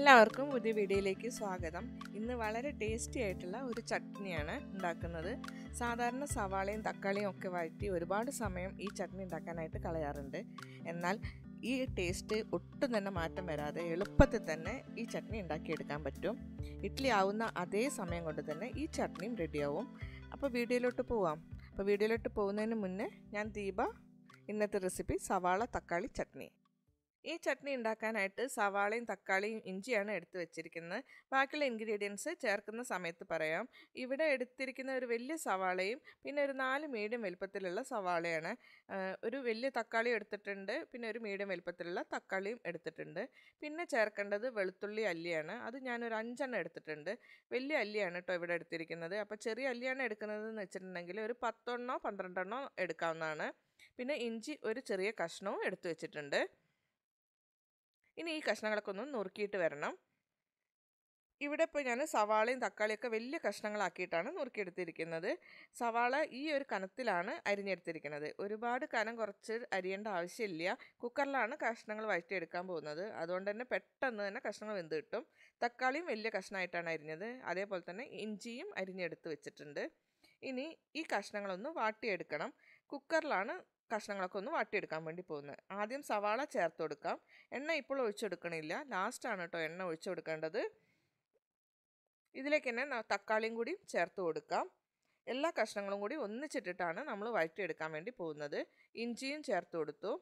എല്ലാവർക്കും പുതിയ വീഡിയോയിലേക്ക് സ്വാഗതം. ഇന്ന് വളരെ ടേസ്റ്റി ആയിട്ടുള്ള ഒരു ചട്നിയാണ് ഉണ്ടാക്കുന്നത്. സാധാരണ സവാളയും തക്കാളിയും ഒക്കെ വഴറ്റി ഒരുപാട് സമയം ഈ ചട്നി ഉണ്ടാക്കാനായിട്ട് കളയാറുണ്ട്. എന്നാൽ ഈ ടേസ്റ്റ് ഒട്ടും തന്നെ മാറ്റം വരാതെ എളുപ്പത്തിൽ തന്നെ ഈ ചട്നി ഉണ്ടാക്കിയെടുക്കാൻ പറ്റും. ഇഡ്ഡലി ആവുന്ന അതേ സമയം കൊണ്ട് തന്നെ ഈ ചട്നിയും റെഡിയാവും. അപ്പോൾ വീഡിയോയിലോട്ട് പോവാം. അപ്പോൾ വീഡിയോയിലോട്ട് പോകുന്നതിന് മുന്നേ ഞാൻ ദീപ ഇന്നത്തെ റെസിപ്പി സവാള തക്കാളി ചട്നി. ഈ ചട്നി ഉണ്ടാക്കാനായിട്ട് സവാളയും തക്കാളിയും ഇഞ്ചിയാണ് എടുത്തു വെച്ചിരിക്കുന്നത്. ബാക്കിയുള്ള ഇൻഗ്രീഡിയൻസ് ചേർക്കുന്ന സമയത്ത് പറയാം. ഇവിടെ എടുത്തിരിക്കുന്ന ഒരു വലിയ സവാളയും പിന്നെ ഒരു 4 മീഡിയം വലുപ്പത്തിലുള്ള സവാളയാണ്. ഒരു വലിയ തക്കാളി എടുത്തിട്ടുണ്ട്, പിന്നെ ഒരു മീഡിയം വലുപ്പത്തിലുള്ള തക്കാളിയും എടുത്തിട്ടുണ്ട്. പിന്നെ ചേർക്കേണ്ടത് വെളുത്തുള്ളി അല്ലിയാണ്. അത് ഞാനൊരു 5 എണ്ണം എടുത്തിട്ടുണ്ട്. വലിയ അല്ലിയാണ് കേട്ടോ ഇവിടെ എടുത്തിരിക്കുന്നത്. അപ്പോൾ ചെറിയ അല്ലിയാണ് എടുക്കുന്നതെന്ന് വെച്ചിട്ടുണ്ടെങ്കിൽ ഒരു 10 എണ്ണോ 12 എണ്ണോ എടുക്കാവുന്നതാണ്. പിന്നെ ഇഞ്ചി ഒരു ചെറിയ കഷ്ണവും എടുത്തു വെച്ചിട്ടുണ്ട്. ഇനി ഈ കഷ്ണങ്ങളൊക്കെ ഒന്ന് നുറുക്കിയിട്ട് വരണം. ഇവിടെ ഇപ്പോൾ ഞാൻ സവാളയും തക്കാളിയൊക്കെ വലിയ കഷ്ണങ്ങളാക്കിയിട്ടാണ് നുറുക്കിയെടുത്തിരിക്കുന്നത്. സവാള ഈ ഒരു കനത്തിലാണ് അരിഞ്ഞെടുത്തിരിക്കുന്നത്. ഒരുപാട് കനം കുറച്ച് അരിയേണ്ട ആവശ്യമില്ല. കുക്കറിലാണ് കഷ്ണങ്ങൾ വഴറ്റിയെടുക്കാൻ പോകുന്നത്. അതുകൊണ്ട് തന്നെ പെട്ടെന്ന് തന്നെ കഷ്ണങ്ങൾ വെന്ത് കിട്ടും. തക്കാളിയും വലിയ കഷ്ണമായിട്ടാണ് അരിഞ്ഞത്. അതേപോലെ തന്നെ ഇഞ്ചിയും അരിഞ്ഞെടുത്ത് വെച്ചിട്ടുണ്ട്. ഇനി ഈ കഷ്ണങ്ങളൊന്ന് വാട്ടിയെടുക്കണം. കുക്കറിലാണ് കഷ്ണങ്ങളൊക്കെ ഒന്ന് വാട്ടിയെടുക്കാൻ വേണ്ടി പോകുന്നത്. ആദ്യം സവാള ചേർത്ത് കൊടുക്കാം. എണ്ണ ഇപ്പോൾ ഒഴിച്ചെടുക്കണില്ല, ലാസ്റ്റാണ് കേട്ടോ എണ്ണ ഒഴിച്ചു കൊടുക്കേണ്ടത്. ഇതിലേക്ക് തന്നെ തക്കാളിയും കൂടി ചേർത്ത് കൊടുക്കാം. എല്ലാ കഷ്ണങ്ങളും കൂടി ഒന്നിച്ചിട്ടിട്ടാണ് നമ്മൾ വഴറ്റിയെടുക്കാൻ വേണ്ടി പോകുന്നത്. ഇഞ്ചിയും ചേർത്ത് കൊടുത്തു.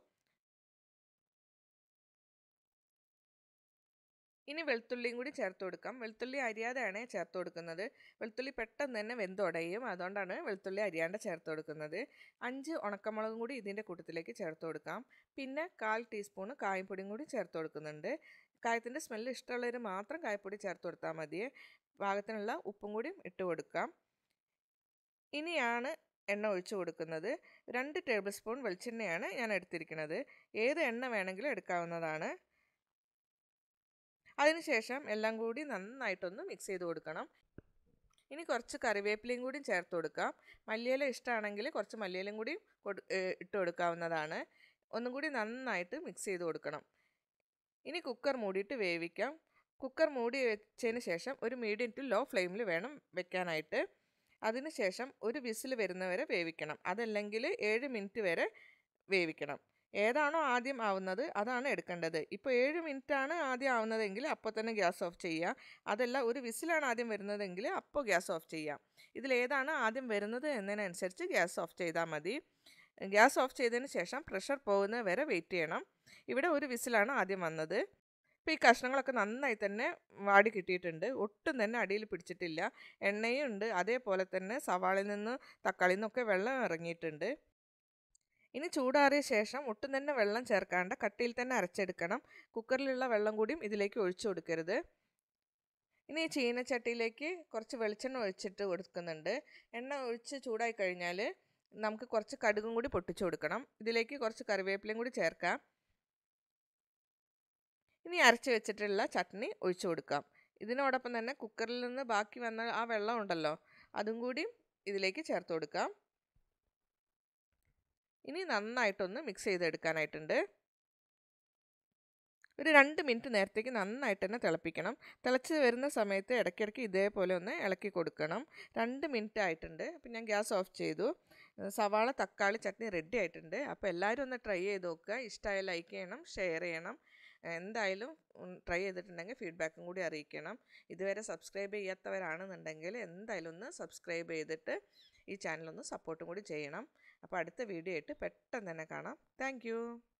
ഇനി വെളുത്തുള്ളിയും കൂടി ചേർത്ത് കൊടുക്കാം. വെളുത്തുള്ളി അരിയാതെയാണ് ചേർത്ത് കൊടുക്കുന്നത്. വെളുത്തുള്ളി പെട്ടെന്ന് തന്നെ വെന്തുടയും, അതുകൊണ്ടാണ് വെളുത്തുള്ളി അരിയാണ്ട് ചേർത്ത് കൊടുക്കുന്നത്. 5 ഉണക്കമുളകും കൂടി ഇതിൻ്റെ കൂട്ടത്തിലേക്ക് ചേർത്ത് കൊടുക്കാം. പിന്നെ 1/4 ടീസ്പൂൺ കായപ്പൊടിയും കൂടി ചേർത്ത് കൊടുക്കുന്നുണ്ട്. കായത്തിൻ്റെ സ്മെല്ല് ഇഷ്ടമുള്ളവർ മാത്രം കായപ്പൊടി ചേർത്ത് കൊടുത്താൽ മതി. പാകത്തിനുള്ള ഉപ്പും കൂടി ഇട്ട് കൊടുക്കാം. ഇനിയാണ് എണ്ണ ഒഴിച്ചു കൊടുക്കുന്നത്. 2 ടേബിൾ സ്പൂൺ വെളിച്ചെണ്ണയാണ് ഞാൻ എടുത്തിരിക്കുന്നത്. ഏത് എണ്ണ വേണമെങ്കിലും എടുക്കാവുന്നതാണ്. അതിനുശേഷം എല്ലാം കൂടി നന്നായിട്ടൊന്ന് മിക്സ് ചെയ്ത് കൊടുക്കണം. ഇനി കുറച്ച് കറിവേപ്പിലയും കൂടി ചേർത്ത് കൊടുക്കാം. മല്ലിയില ഇഷ്ടമാണെങ്കിൽ കുറച്ച് മല്ലിയിലയും കൂടി ഇട്ട് കൊടുക്കാവുന്നതാണ്. ഒന്നും കൂടി നന്നായിട്ട് മിക്സ് ചെയ്ത് കൊടുക്കണം. ഇനി കുക്കർ മൂടിയിട്ട് വേവിക്കാം. കുക്കർ മൂടി വെച്ചതിന് ശേഷം ഒരു മീഡിയം ടു ലോ ഫ്ലെയിമിൽ വേണം വെക്കാനായിട്ട്. അതിനുശേഷം ഒരു വിസിൽ വരുന്നവരെ വേവിക്കണം. അതല്ലെങ്കിൽ 7 മിനിറ്റ് വരെ വേവിക്കണം. ഏതാണോ ആദ്യം ആവുന്നത് അതാണ് എടുക്കേണ്ടത്. ഇപ്പോൾ 7 മിനിറ്റാണ് ആദ്യം ആവുന്നതെങ്കിൽ അപ്പോൾ തന്നെ ഗ്യാസ് ഓഫ് ചെയ്യുക. അതല്ല ഒരു വിസിലാണ് ആദ്യം വരുന്നതെങ്കിൽ അപ്പോൾ ഗ്യാസ് ഓഫ് ചെയ്യാം. ഇതിലേതാണ് ആദ്യം വരുന്നത് എന്നതിനനുസരിച്ച് ഗ്യാസ് ഓഫ് ചെയ്താൽ മതി. ഗ്യാസ് ഓഫ് ചെയ്തതിന് ശേഷം പ്രഷർ പോകുന്നത് വരെ വെയിറ്റ് ചെയ്യണം. ഇവിടെ ഒരു വിസിലാണ് ആദ്യം വന്നത്. ഇപ്പോൾ ഈ കഷ്ണങ്ങളൊക്കെ നന്നായി തന്നെ വാടി കിട്ടിയിട്ടുണ്ട്. ഒട്ടും തന്നെ അടിയിൽ പിടിച്ചിട്ടില്ല. എണ്ണയും ഉണ്ട്, അതേപോലെ തന്നെ സവാളയിൽ നിന്ന് തക്കാളിയിൽ നിന്നൊക്കെ വെള്ളം ഇറങ്ങിയിട്ടുണ്ട്. ഇനി ചൂടാറിയ ശേഷം ഒട്ടും തന്നെ വെള്ളം ചേർക്കാണ്ട് കട്ടിയിൽ തന്നെ അരച്ചെടുക്കണം. കുക്കറിലുള്ള വെള്ളം കൂടിയും ഇതിലേക്ക് ഒഴിച്ചു കൊടുക്കരുത്. ഇനി ഈ ചീനച്ചട്ടിയിലേക്ക് കുറച്ച് വെളിച്ചെണ്ണ ഒഴിച്ചിട്ട് കൊടുക്കുന്നുണ്ട്. എണ്ണ ഒഴിച്ച് ചൂടായി കഴിഞ്ഞാൽ നമുക്ക് കുറച്ച് കടുകും കൂടി പൊട്ടിച്ചു കൊടുക്കണം. ഇതിലേക്ക് കുറച്ച് കറിവേപ്പിലയും കൂടി ചേർക്കാം. ഇനി അരച്ച് വെച്ചിട്ടുള്ള ചട്നി ഒഴിച്ചു കൊടുക്കാം. ഇതിനോടൊപ്പം തന്നെ കുക്കറിൽ നിന്ന് ബാക്കി വന്ന ആ വെള്ളം ഉണ്ടല്ലോ, അതും കൂടി ഇതിലേക്ക് ചേർത്ത് കൊടുക്കാം. ഇനി നന്നായിട്ടൊന്ന് മിക്സ് ചെയ്തെടുക്കാനായിട്ടുണ്ട്. ഒരു 2 മിനിറ്റ് നേരത്തേക്ക് നന്നായിട്ട് തന്നെ തിളപ്പിക്കണം. തിളച്ച് വരുന്ന സമയത്ത് ഇടയ്ക്കിടയ്ക്ക് ഇതേപോലെ ഒന്ന് ഇളക്കി കൊടുക്കണം. 2 മിനിറ്റ് ആയിട്ടുണ്ട്. അപ്പം ഞാൻ ഗ്യാസ് ഓഫ് ചെയ്തു. സവാള തക്കാളി ചട്നി റെഡി ആയിട്ടുണ്ട്. അപ്പോൾ എല്ലാവരും ഒന്ന് ട്രൈ ചെയ്ത് നോക്കുക. ഇഷ്ടമായ ലൈക്ക് ചെയ്യണം, ഷെയർ ചെയ്യണം. എന്തായാലും ട്രൈ ചെയ്തിട്ടുണ്ടെങ്കിൽ ഫീഡ്ബാക്കും കൂടി അറിയിക്കണം. ഇതുവരെ സബ്സ്ക്രൈബ് ചെയ്യാത്തവരാണെന്നുണ്ടെങ്കിൽ എന്തായാലും ഒന്ന് സബ്സ്ക്രൈബ് ചെയ്തിട്ട് ഈ ചാനലൊന്ന് സപ്പോർട്ടും കൂടി ചെയ്യണം. അപ്പോൾ അടുത്ത വീഡിയോ ആയിട്ട് പെട്ടെന്ന് തന്നെ കാണാം. താങ്ക്